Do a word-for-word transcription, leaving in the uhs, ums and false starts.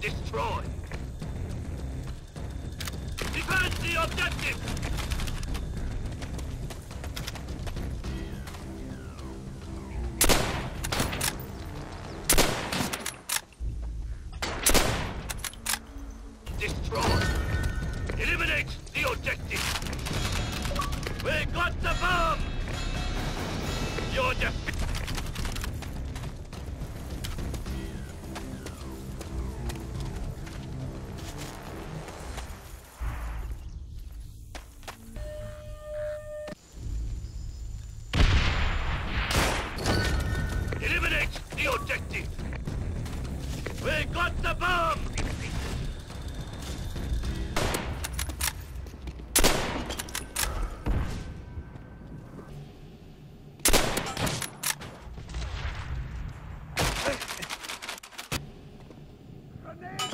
Destroy. Defend the objective. Destroy. Eliminate the objective. We got the bomb. Your defeat. Eliminate the objective! We got the bomb! Grenade!